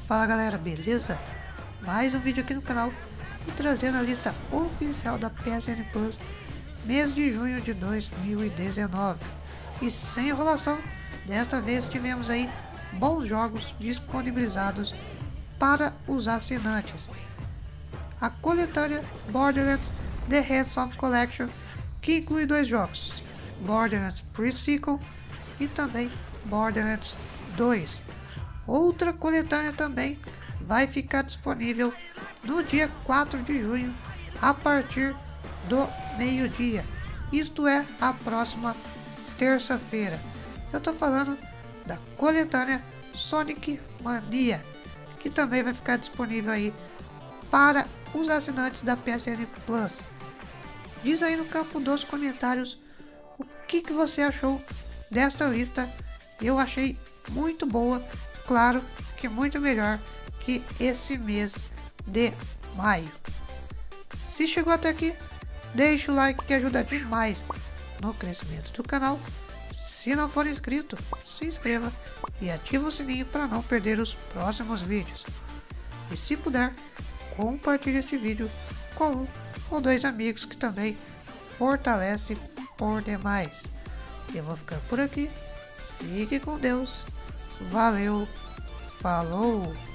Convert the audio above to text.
Fala galera, beleza? Mais um vídeo aqui no canal e trazendo a lista oficial da PSN Plus mês de junho de 2019. E sem enrolação, desta vez tivemos aí bons jogos disponibilizados para os assinantes. A coletânea Borderlands The Handsome Collection, que inclui dois jogos, Borderlands Pre-Sequel e também Borderlands 2. Outra coletânea também vai ficar disponível no dia 4 de junho a partir do meio-dia, isto é, a próxima terça-feira. Eu estou falando da coletânea Sonic Mania, que também vai ficar disponível aí para os assinantes da PSN Plus. Diz aí no campo dos comentários o que você achou desta lista. Eu achei muito boa, claro que muito melhor que esse mês de maio. Se chegou até aqui, deixa o like que ajuda demais no crescimento do canal. Se não for inscrito, se inscreva e ative o sininho para não perder os próximos vídeos. E se puder, compartilhe este vídeo com um ou dois amigos, que também fortalece por demais. Eu vou ficar por aqui. Fique com Deus. Valeu. Falou.